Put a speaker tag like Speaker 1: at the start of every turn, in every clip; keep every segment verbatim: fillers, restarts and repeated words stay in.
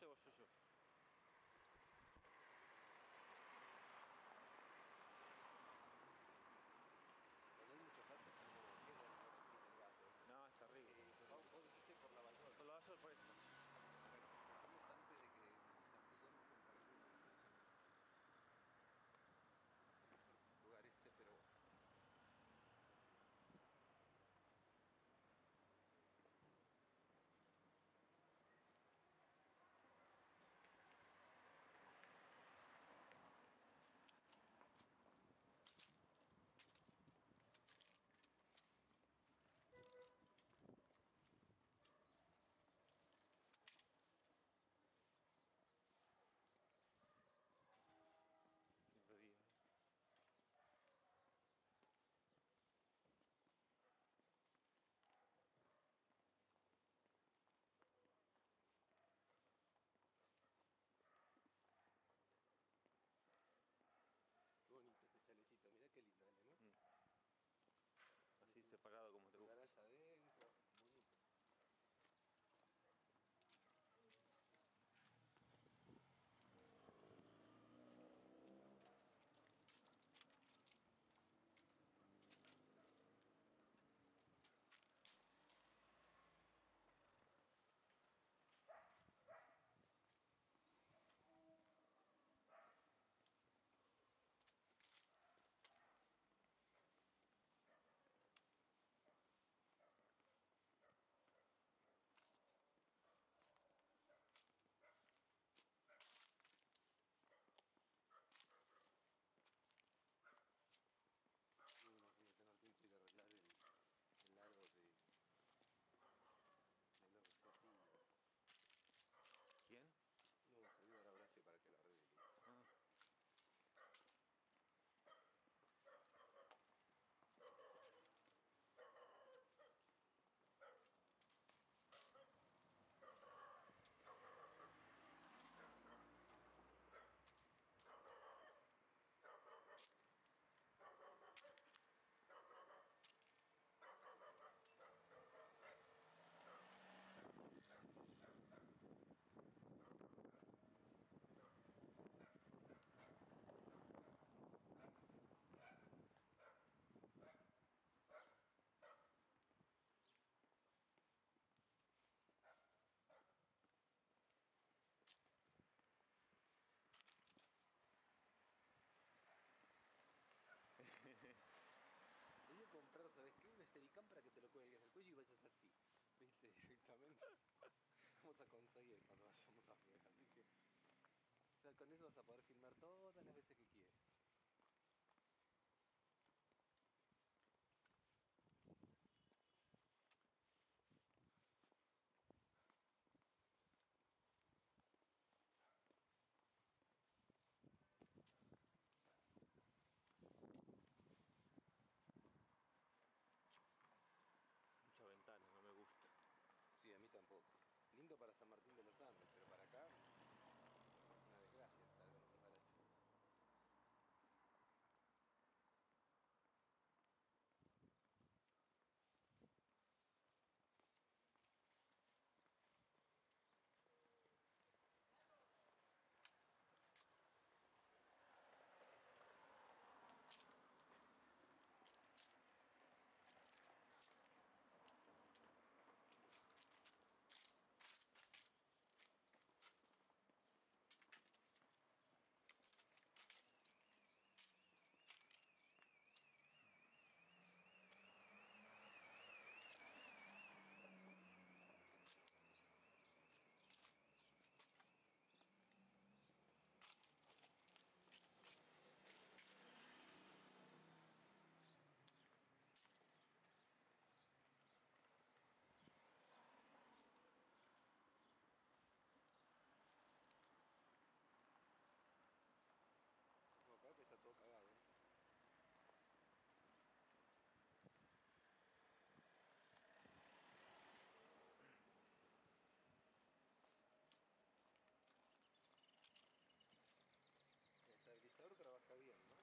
Speaker 1: llevo yo yo.
Speaker 2: Cuando hay muchos gatos, como queda el gato.
Speaker 1: No, está rico.
Speaker 2: Eh, pero vos, vos dijiste por la Valverde.
Speaker 1: Por lo vaso por esto.
Speaker 2: Bueno, pasamos antes de que nos castellemos con Cancún. No es el mejor lugar este, pero bueno.
Speaker 1: Lindo día.
Speaker 2: Qué bonito este chalecito, mirá qué lindo, ¿no?
Speaker 1: Mm. Así separado como te
Speaker 2: Su
Speaker 1: gusta.
Speaker 2: garaje adentro, bonito. No, no, no tengo tiempo de arreglar el, el árbol de, de los rosetinos.
Speaker 1: ¿Quién?
Speaker 2: No, saludar a Horacio para que lo arregle.
Speaker 1: Ah.
Speaker 2: Voy a comprar, ¿sabes qué? Un Steadicam para que te lo cuelgues del cuello y vayas así. ¿Viste? Directamente. Vamos a conseguir cuando vayamos a afuera. Así que. O sea, con eso vas a poder filmar todas las veces que quieras.
Speaker 1: Mucha ventana, no me gusta.
Speaker 2: Sí, a mí tampoco. Lindo para San Martín de los Andes, pero para acá. Una desgracia estar en un lugar así. Como acá que está todo cagado. El estabilizador trabaja bien, ¿no?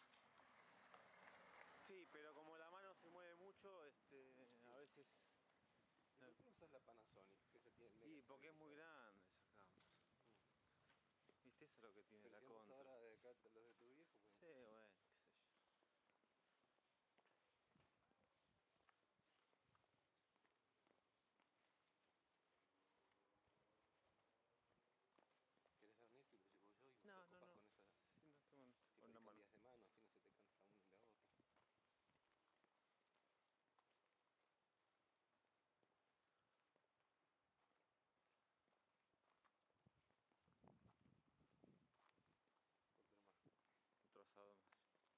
Speaker 1: Sí, pero como la mano se mueve mucho, este,
Speaker 2: Sí.
Speaker 1: a veces...
Speaker 2: ¿Y por qué no usas la Panasonic que se tiene el mega
Speaker 1: Y porque es muy
Speaker 2: estabilizador?
Speaker 1: grande esa cámara. lo que tiene
Speaker 2: Pero
Speaker 1: la
Speaker 2: si vamos
Speaker 1: contra.
Speaker 2: ahora de acá a los de tu viejo, pues.
Speaker 1: Sí, bueno, qué sé yo.
Speaker 2: ¿Querés dar necio y lo llevo yo y vos te
Speaker 1: No, no,
Speaker 2: copas
Speaker 1: no.
Speaker 2: con esa?
Speaker 1: Sí, no tengo no,
Speaker 2: Si
Speaker 1: con
Speaker 2: por ahí
Speaker 1: una mano.
Speaker 2: cambias de mano, así no se te cansa una y la otra. Otro más.
Speaker 1: Otro asado más.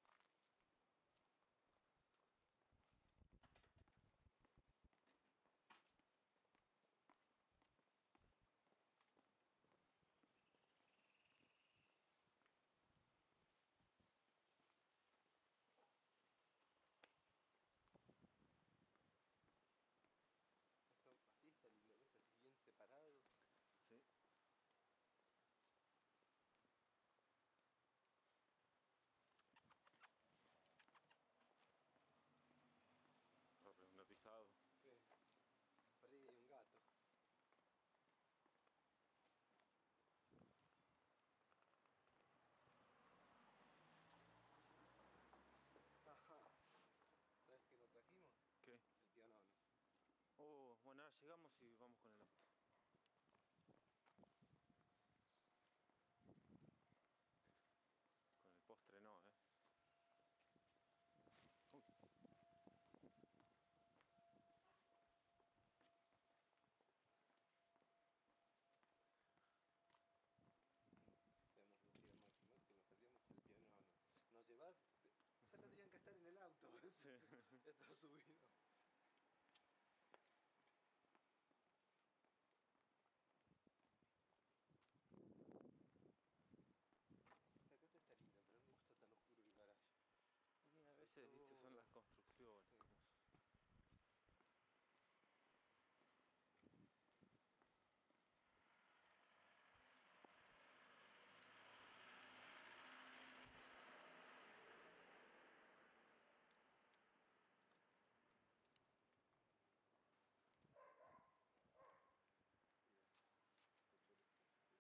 Speaker 2: Esto, así está lindo, ¿ves? Así bien separado.
Speaker 1: Sí. Está pisado.
Speaker 2: Sí. Por ahí hay un gato. Ajá. ¿Sabes qué no trajimos?
Speaker 1: ¿Qué?
Speaker 2: El pionono.
Speaker 1: Oh, bueno, ahora llegamos y vamos con el auto. Con el postre no, ¿eh? Uy.
Speaker 2: Debemos decir a Maxi, Maxi, nos olvidamos el pionono. ¿Nos llevas? Ya tendrían que estar en el auto.
Speaker 1: Sí.
Speaker 2: Ya está subido. Esta casa está linda, pero no me gusta tan oscuro el garaje.
Speaker 1: Y a
Speaker 2: Hay
Speaker 1: veces, viste, son
Speaker 2: todo.
Speaker 1: las construcciones.
Speaker 2: Sí.
Speaker 1: Como...
Speaker 2: Mira, este techo este.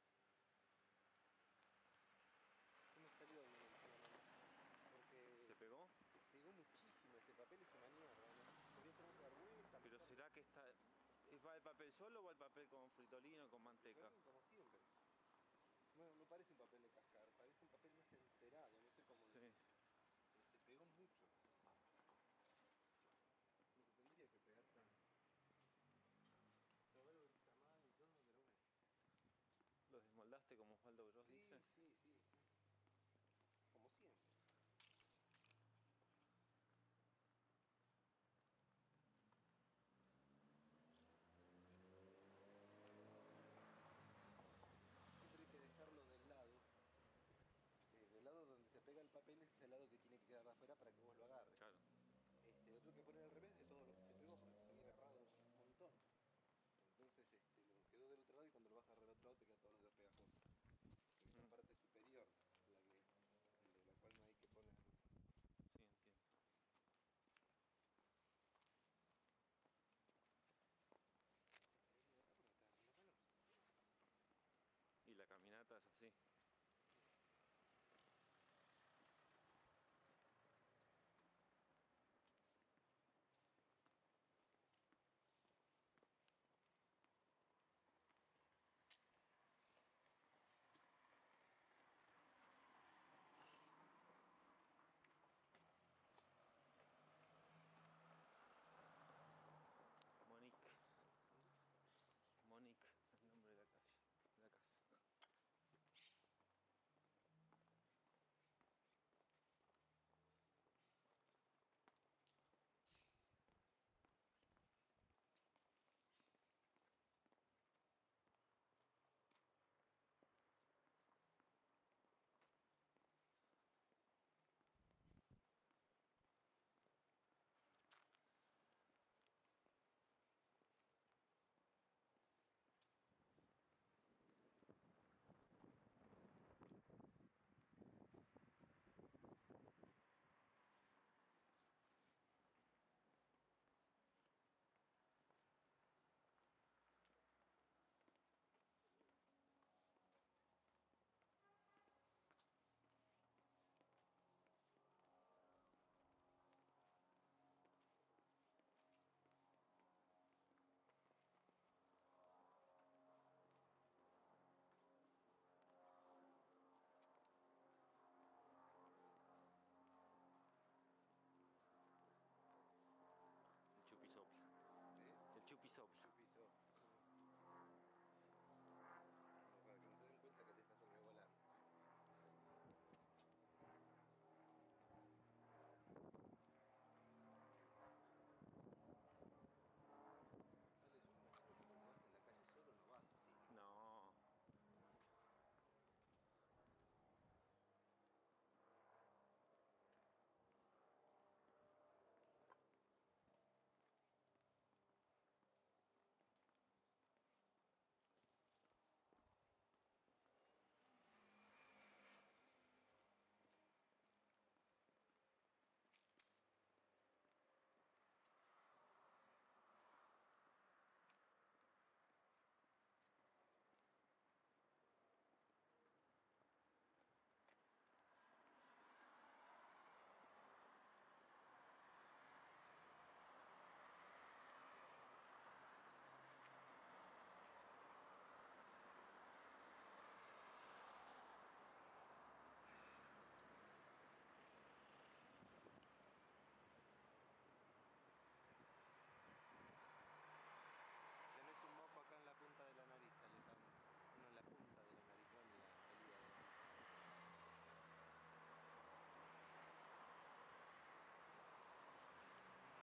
Speaker 2: No me salió bien el pionono. Porque
Speaker 1: ¿Se pegó?
Speaker 2: se pegó muchísimo, ese papel es una mierda, ¿no? Le voy a tener que dar vuelta,
Speaker 1: Pero
Speaker 2: meterle
Speaker 1: ¿será que está... ¿va el papel solo o va el papel con fritolino o con manteca?
Speaker 2: fritolín como siempre. No, no parece un papel de cascar, parece un papel más encerado, no sé cómo
Speaker 1: Sí.
Speaker 2: decirte. Pero se pegó mucho. No se tendría que pegar tanto. Lo veo el tamaño y todo, pero bueno.
Speaker 1: ¿Los desmoldaste como Osvaldo Gross dice?
Speaker 2: Sí, sí, sí, sí. Como siempre. Siempre hay que dejarlo del lado. Eh, del lado donde se pega el papel ese es el lado que tiene que quedar de afuera para que vos lo agarres.
Speaker 1: Claro.
Speaker 2: Este, lo tuve que poner al revés de todo lo que se pegó porque se había agarrado un montón. Entonces este, lo quedó del otro lado y cuando lo vas a agarrar al otro lado te queda todo lo de pegajoso. Porque es la
Speaker 1: Mm,
Speaker 2: parte superior la que, de la cual no hay que ponerlo.
Speaker 1: sí, entiendo.
Speaker 2: ¿Querés venir acá porque me está agarrando calor?
Speaker 1: Y la caminata es así.